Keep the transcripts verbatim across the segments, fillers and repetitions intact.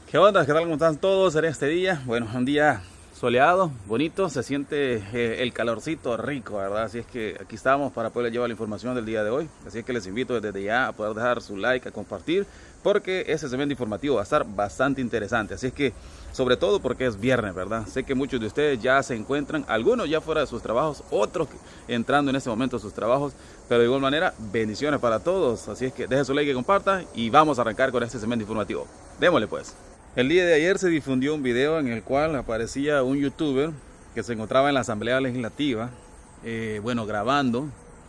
¿Qué onda? ¿Qué tal? ¿Cómo están todos en este día? Bueno, un día soleado, bonito, se siente eh, el calorcito rico, ¿verdad? Así es que aquí estamos para poder llevar la información del día de hoy. Así es que les invito desde ya a poder dejar su like, a compartir, porque ese segmento informativo va a estar bastante interesante. Así es que, sobre todo porque es viernes, ¿verdad? Sé que muchos de ustedes ya se encuentran, algunos ya fuera de sus trabajos, otros entrando en este momento a sus trabajos, pero de igual manera, bendiciones para todos. Así es que dejen su like y compartan y vamos a arrancar con este segmento informativo. Démosle pues. El día de ayer se difundió un video en el cual aparecía un youtuber que se encontraba en la Asamblea Legislativa, eh, bueno, grabando.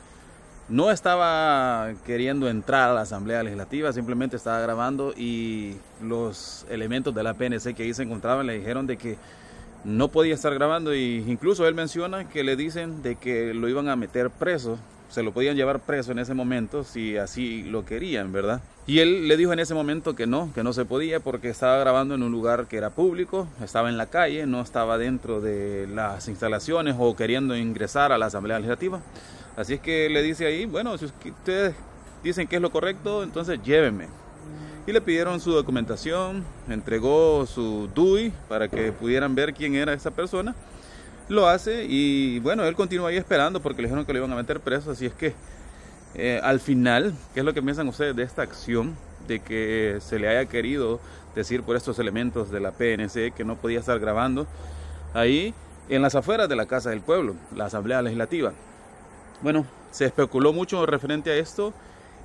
No estaba queriendo entrar a la Asamblea Legislativa, simplemente estaba grabando y los elementos de la P N C que ahí se encontraban le dijeron de que no podía estar grabando, y incluso él menciona que le dicen de que lo iban a meter preso, se lo podían llevar preso en ese momento si así lo querían, ¿verdad? Y él le dijo en ese momento que no, que no se podía porque estaba grabando en un lugar que era público, estaba en la calle, no estaba dentro de las instalaciones o queriendo ingresar a la Asamblea Legislativa. Así es que le dice ahí, bueno, si ustedes dicen que es lo correcto, entonces llévenme. Y le pidieron su documentación, entregó su D U I para que pudieran ver quién era esa persona. Lo hace y bueno, él continúa ahí esperando porque le dijeron que lo iban a meter preso. Así es que eh, al final, ¿qué es lo que piensan ustedes de esta acción? De que se le haya querido decir por estos elementos de la P N C que no podía estar grabando ahí en las afueras de la Casa del Pueblo, la Asamblea Legislativa. Bueno, se especuló mucho referente a esto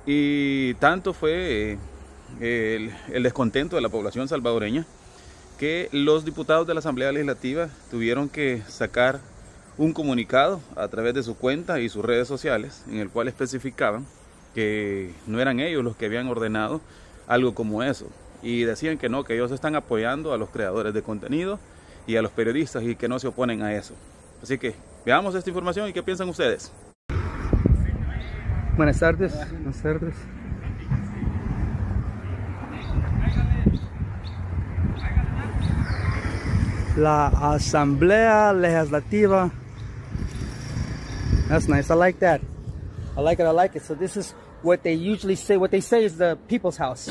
y tanto fue eh, el, el descontento de la población salvadoreña que los diputados de la Asamblea Legislativa tuvieron que sacar un comunicado a través de su cuenta y sus redes sociales en el cual especificaban que no eran ellos los que habían ordenado algo como eso, y decían que no, que ellos están apoyando a los creadores de contenido y a los periodistas y que no se oponen a eso. Así que veamos esta información y qué piensan ustedes. Buenas tardes, buenas tardes. La Asamblea Legislativa. That's nice. I like that. I like it. I like it. So this is what they usually say. What they say is the people's house.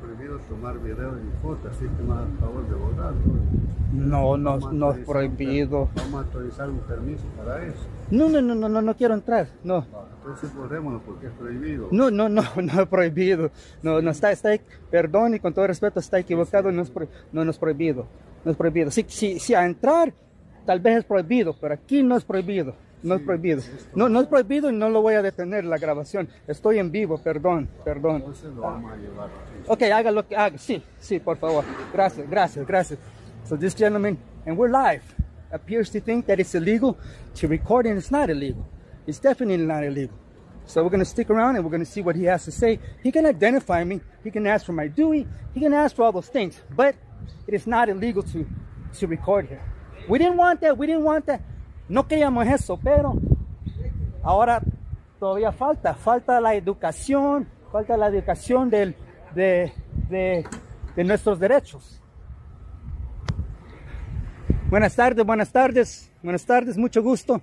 No, no, no es prohibido. Vamos a autorizar un permiso para eso. No, no, no, no, no, no quiero entrar. No. Entonces podemos porque es prohibido. No, no, no, no es prohibido. No, no está, está, perdón y con todo respeto, está equivocado. No es, pro, no, no es prohibido. No es prohibido. Sí, sí, sí, a entrar tal vez es prohibido, pero aquí no es prohibido. No sí, es prohibido. No, no es prohibido y no lo voy a detener la grabación. Estoy en vivo, perdón, perdón. Entonces lo vamos a llevar. Ok, haga lo que haga. Sí, sí, por favor. Gracias, gracias, gracias. So this gentleman, and we're live, appears to think that it's illegal to record, and it's not illegal. It's definitely not illegal. So we're going to stick around and we're going to see what he has to say. He can identify me. He can ask for my D U I. He can ask for all those things. But it is not illegal to, to record here. We didn't want that. We didn't want that. No queríamos eso, pero ahora todavía falta. Falta la educación. Falta la educación del, de, de, de nuestros derechos. Buenas tardes, buenas tardes. Buenas tardes, mucho gusto.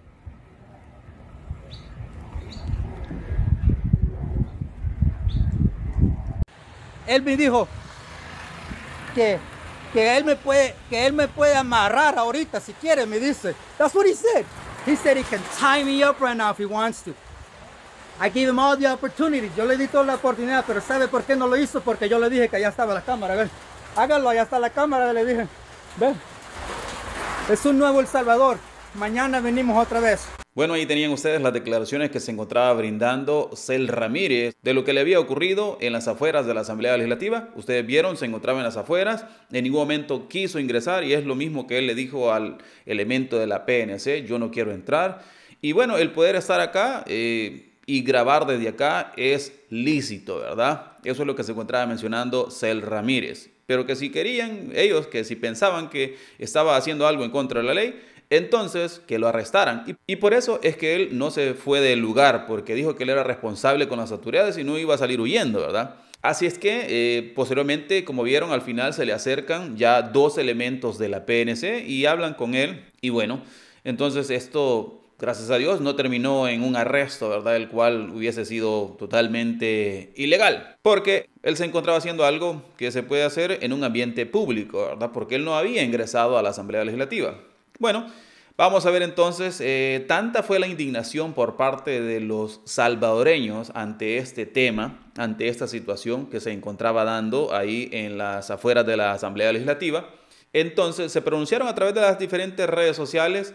Él me dijo que, que, él me puede, que él me puede amarrar ahorita si quiere, me dice. That's what he said. He said he can tie me up right now if he wants to. I gave him all the opportunities. Yo le di toda la oportunidad, pero ¿sabe por qué no lo hizo? Porque yo le dije que allá estaba la cámara. Ven, hágalo, allá está la cámara, le dije. Ven. Es un nuevo El Salvador. Mañana venimos otra vez. Bueno, ahí tenían ustedes las declaraciones que se encontraba brindando Cel Ramírez de lo que le había ocurrido en las afueras de la Asamblea Legislativa. Ustedes vieron, se encontraba en las afueras, en ningún momento quiso ingresar y es lo mismo que él le dijo al elemento de la P N C, yo no quiero entrar. Y bueno, el poder estar acá eh, y grabar desde acá es lícito, ¿verdad? Eso es lo que se encontraba mencionando Cel Ramírez. Pero que si querían ellos, que si pensaban que estaba haciendo algo en contra de la ley, entonces que lo arrestaran. Y, y por eso es que él no se fue del lugar, porque dijo que él era responsable con las autoridades y no iba a salir huyendo, ¿verdad? Así es que eh, posteriormente, como vieron, al final se le acercan ya dos elementos de la P N C y hablan con él. Y bueno, entonces esto gracias a Dios, no terminó en un arresto, ¿verdad? El cual hubiese sido totalmente ilegal, porque él se encontraba haciendo algo que se puede hacer en un ambiente público, ¿verdad? Porque él no había ingresado a la Asamblea Legislativa. Bueno, vamos a ver entonces, eh, tanta fue la indignación por parte de los salvadoreños ante este tema, ante esta situación que se encontraba dando ahí en las afueras de la Asamblea Legislativa. Entonces se pronunciaron a través de las diferentes redes sociales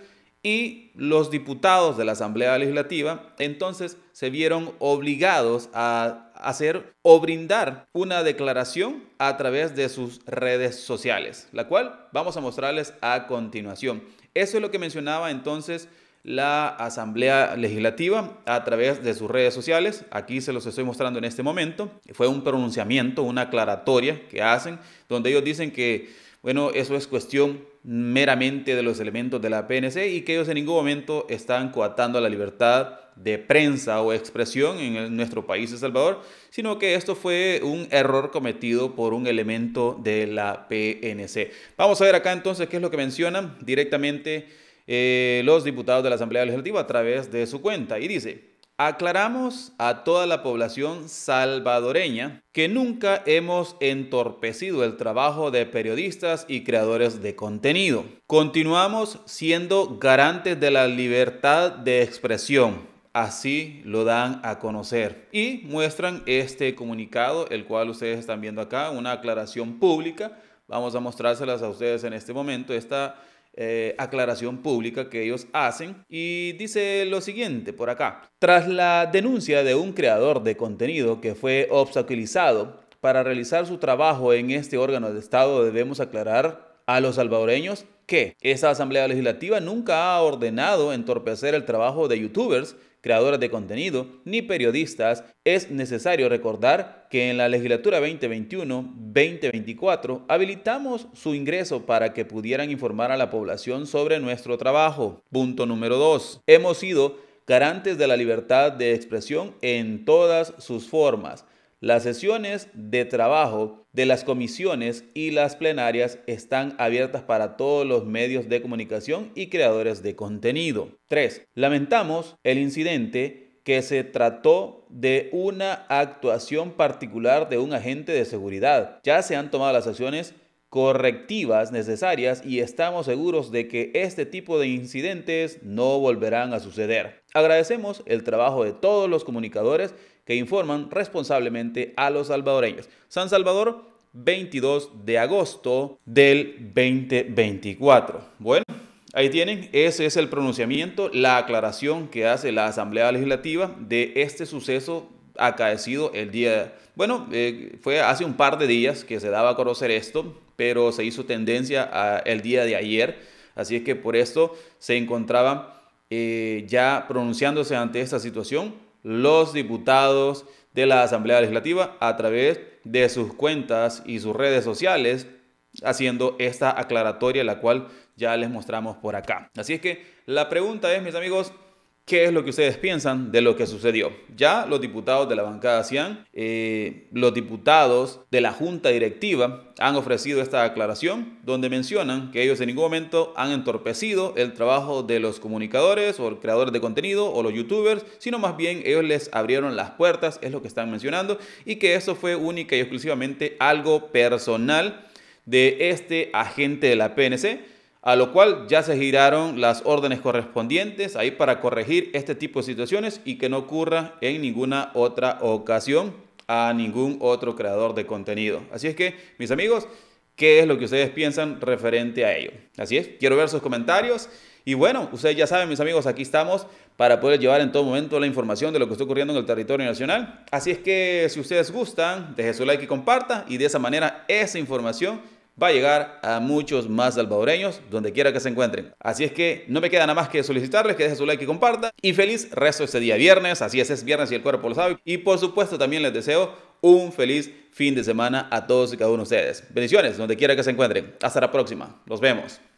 y los diputados de la Asamblea Legislativa entonces se vieron obligados a hacer o brindar una declaración a través de sus redes sociales, la cual vamos a mostrarles a continuación. Eso es lo que mencionaba entonces la Asamblea Legislativa a través de sus redes sociales. Aquí se los estoy mostrando en este momento. Fue un pronunciamiento, una aclaratoria que hacen, donde ellos dicen que, bueno, eso es cuestión meramente de los elementos de la P N C y que ellos en ningún momento están coartando la libertad de prensa o expresión en el, nuestro país, El Salvador, sino que esto fue un error cometido por un elemento de la P N C. Vamos a ver acá entonces qué es lo que mencionan directamente eh, los diputados de la Asamblea Legislativa a través de su cuenta. Y dice: aclaramos a toda la población salvadoreña que nunca hemos entorpecido el trabajo de periodistas y creadores de contenido. Continuamos siendo garantes de la libertad de expresión. Así lo dan a conocer y muestran este comunicado, el cual ustedes están viendo acá, una aclaración pública. Vamos a mostrárselas a ustedes en este momento, esta Eh, aclaración pública que ellos hacen, y dice lo siguiente por acá: tras la denuncia de un creador de contenido que fue obstaculizado para realizar su trabajo en este órgano de Estado, debemos aclarar a los salvadoreños que esta Asamblea Legislativa nunca ha ordenado entorpecer el trabajo de youtubers, creadores de contenido, ni periodistas. Es necesario recordar que en la legislatura veinte veintiuno veinte veinticuatro habilitamos su ingreso para que pudieran informar a la población sobre nuestro trabajo. Punto número dos. Hemos sido garantes de la libertad de expresión en todas sus formas. Las sesiones de trabajo de las comisiones y las plenarias están abiertas para todos los medios de comunicación y creadores de contenido. tres. Lamentamos el incidente que se trató de una actuación particular de un agente de seguridad. Ya se han tomado las acciones correctivas necesarias y estamos seguros de que este tipo de incidentes no volverán a suceder. Agradecemos el trabajo de todos los comunicadores que informan responsablemente a los salvadoreños. San Salvador, veintidós de agosto del veinte veinticuatro. Bueno, ahí tienen, ese es el pronunciamiento, la aclaración que hace la Asamblea Legislativa de este suceso acaecido el día, bueno, eh, fue hace un par de días que se daba a conocer esto, pero se hizo tendencia a el día de ayer, así es que por esto se encontraban eh, ya pronunciándose ante esta situación los diputados de la Asamblea Legislativa a través de sus cuentas y sus redes sociales, haciendo esta aclaratoria, la cual ya les mostramos por acá. Así es que la pregunta es, mis amigos, ¿qué es lo que ustedes piensan de lo que sucedió? Ya los diputados de la bancada Cian, eh, los diputados de la Junta Directiva han ofrecido esta aclaración donde mencionan que ellos en ningún momento han entorpecido el trabajo de los comunicadores o creadores de contenido o los youtubers, sino más bien ellos les abrieron las puertas, es lo que están mencionando, y que eso fue única y exclusivamente algo personal de este agente de la P N C, a lo cual ya se giraron las órdenes correspondientes ahí para corregir este tipo de situaciones y que no ocurra en ninguna otra ocasión a ningún otro creador de contenido. Así es que, mis amigos, ¿qué es lo que ustedes piensan referente a ello? Así es, quiero ver sus comentarios. Y bueno, ustedes ya saben, mis amigos, aquí estamos para poder llevar en todo momento la información de lo que está ocurriendo en el territorio nacional. Así es que, si ustedes gustan, dejen su like y comparta, y de esa manera esa información va a llegar a muchos más salvadoreños donde quiera que se encuentren. Así es que no me queda nada más que solicitarles que dejen su like y compartan. Y feliz resto de este día viernes. Así es, es viernes y el cuerpo lo sabe. Y por supuesto también les deseo un feliz fin de semana a todos y cada uno de ustedes. Bendiciones donde quiera que se encuentren. Hasta la próxima. Nos vemos.